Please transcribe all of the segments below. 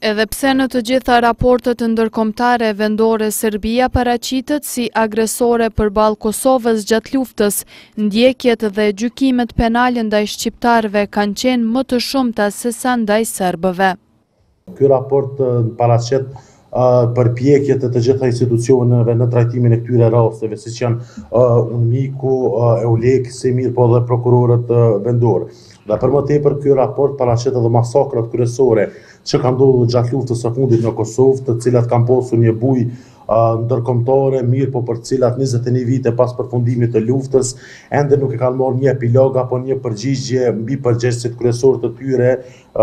Edhe pse në të gjitha raportet ndërkombëtare vendore Serbia paraqitet si agresore përballë Kosovës gjatë luftës, ndjekjet dhe gjykimet penale ndaj shqiptarëve kanë qenë më të shumta se sa ndaj serbëve. Ky raport paraqet përpjekjet e të gjitha institucioneve në trajtimin e këtyre rasteve, siç janë UNMIK-u, EULEK, mirë po dhe prokurorët vendorë. Dhe për më tepër, ky raport paraqet edhe masakrat kryesore që kanë ndodhur gjatë luftës së fundit në Kosovë, të cilat kanë pasur një bujë ndërkombëtare, mirë po për cilat 21 vite pas përfundimit të luftës, ende nuk e kanë marrë një epilog apo një përgjigje mbi përgjegjësit kryesorë të tyre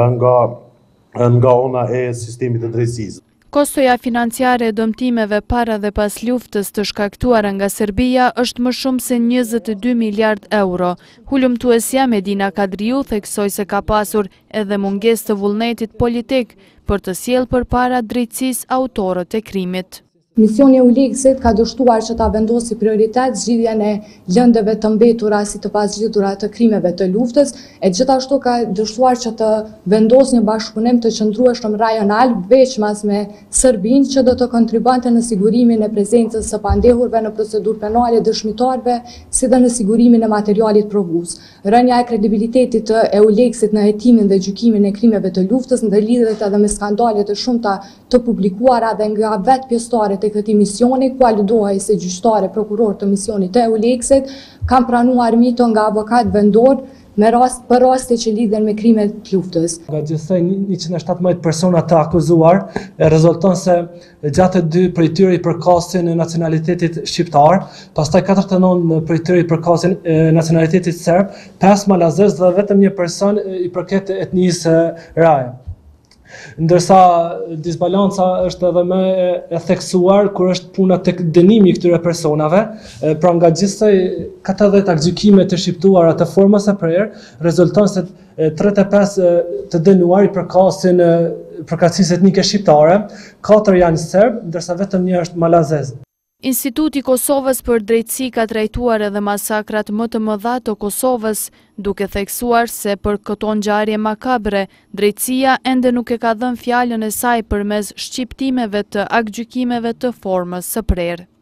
nga ana e sistemit të drejtësisë. Kostoja financiare e dëmtimeve para dhe pas luftës të shkaktuara nga Serbia është më shumë se 22 miliard euro. Hulumtuesja Medina Kadriu theksoi se ka pasur edhe mungesë të vullnetit politik për të sjellë përpara drejtësisë autorët e krimit. Misioni i EULEX-it ka dështuar që ta vendosi prioritet zgjidhjen e lëndëve të mbetura si të pazgjidhura të krimeve të luftës, e gjithashtu ka dështuar që të vendosë një bashkëpunim të qëndrueshëm rajonal veçmas me Serbinë që do të kontribuante në sigurimin e prezencës së pandehurve në procedurë penale dëshmitarëve, si dhe në sigurimin e materialit provues. Rënja e kredibilitetit të EULEX-it në hetimin dhe gjykimin e krimeve të luftës ndërlidhet edhe me skandale të shumta të publikuara dhe nga vetë pjesëtarët e këtij misioni, ku aludohej se gjyqtare prokuror të misionit të EULEX-it kanë pranuar mito nga avokat vendor për raste që lidhen me krime të luftës. Nga gjithsej 117 persona të akuzuar rezulton se gjatë 2 prej tyre i përkasin nacionalitetit shqiptar, pastaj 49 prej tyre i përkasin nacionalitetit serb, 5 malazez dhe vetëm një person i përket etnisë raje. Ndërsa disbalanca është edhe më e theksuar kur është puna tek dënimi i këtyre personave, pra nga gjithsej 40 aktgjykime të shqiptuara të formës së prerë, rezulton se 35 të dënuar i përkasin përkatësisë etnike shqiptare, 4 janë serb, ndërsa vetëm një është malazez. Instituti i Kosovës për drejtësi ka trajtuar edhe masakrat më të mëdha të Kosovës, duke theksuar se për këto ngjarje makabre, drejtësia ende nuk e ka dhënë fjalën e saj përmes shqiptimeve të aktgjykimeve të formës së prerë.